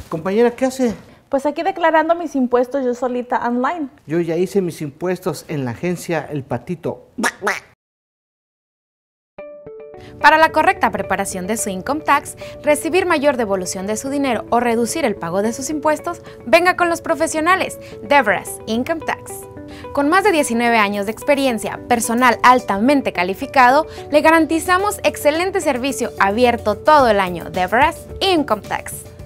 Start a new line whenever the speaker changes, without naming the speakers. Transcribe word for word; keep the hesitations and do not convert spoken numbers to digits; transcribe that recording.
Compañera, ¿qué hace?
Pues aquí declarando mis impuestos yo solita online.
Yo ya hice mis impuestos en la agencia El Patito.
Para la correcta preparación de su income tax, recibir mayor devolución de su dinero o reducir el pago de sus impuestos, venga con los profesionales Deborah's Income Tax. Con más de diecinueve años de experiencia, personal altamente calificado, le garantizamos excelente servicio abierto todo el año. Deborah's Income Tax.